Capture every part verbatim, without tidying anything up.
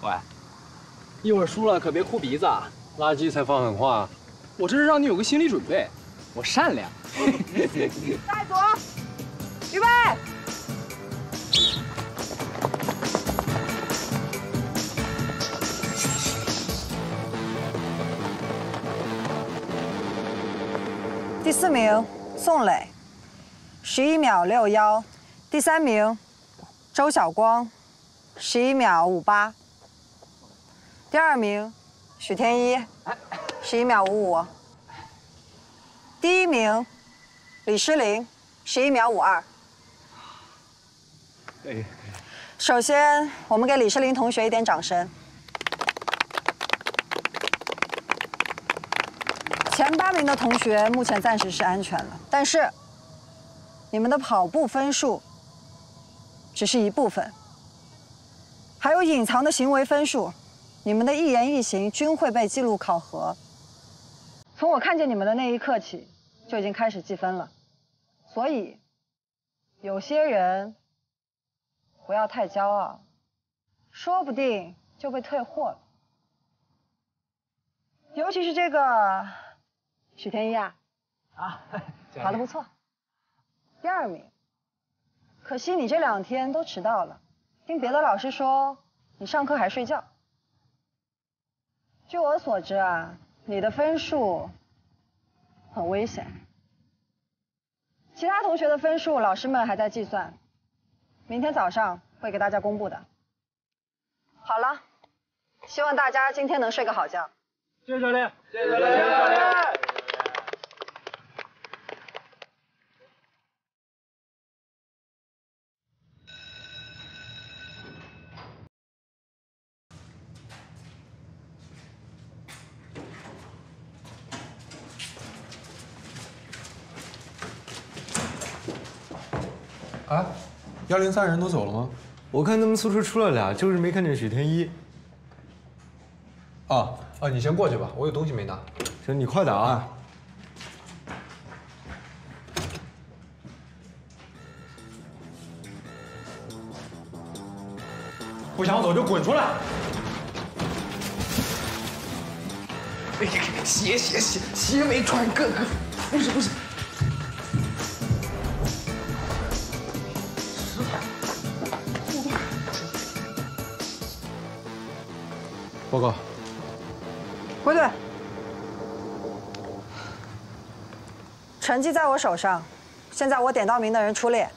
坏。一会儿输了可别哭鼻子啊！ 垃圾才放狠话。 我这是让你有个心理准备，我善良。 带左，预备。 第四名宋磊，十一秒六幺；第三名周晓光，十一秒五八；第二名许天一，十一秒五五；第一名李诗玲，十一秒五二。 哎， 首先，我们给李诗玲同学一点掌声。 前八名的同学目前暂时是安全了，但是你们的跑步分数只是一部分，还有隐藏的行为分数，你们的一言一行均会被记录考核。从我看见你们的那一刻起，就已经开始计分了，所以有些人不要太骄傲，说不定就被退货了。尤其是这个。 许天一啊，啊，跑得不错，第二名。可惜你这两天都迟到了，听别的老师说你上课还睡觉。据我所知啊，你的分数很危险。其他同学的分数，老师们还在计算，明天早上会给大家公布的。好了，希望大家今天能睡个好觉。 谢谢教练， 谢谢教练，谢谢教练。 哎，幺零三人都走了吗？ 我看他们宿舍出了俩，就是没看见许天一。 啊啊，你先过去吧，我有东西没拿。 行，你快点啊！ 不想走就滚出来！ 哎呀，鞋鞋鞋鞋没穿，哥哥，不是不是。 报告， 归队。成绩在我手上，现在我点到名的人出列。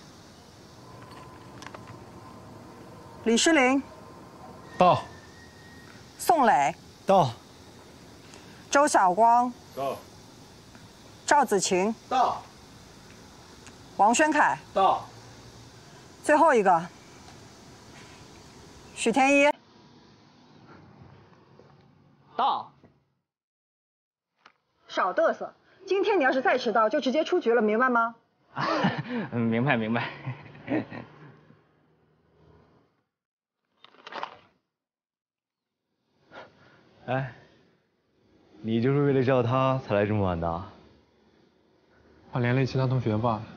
李诗玲， 到。 宋磊， 到。 周晓光， 到。 赵子晴， 到。 王轩凯， 到。 最后一个，许天一。 到， 少嘚瑟！今天你要是再迟到，就直接出局了，明白吗？ 嗯，明白明白。 哎，你就是为了叫他才来这么晚的？ 怕连累其他同学吧？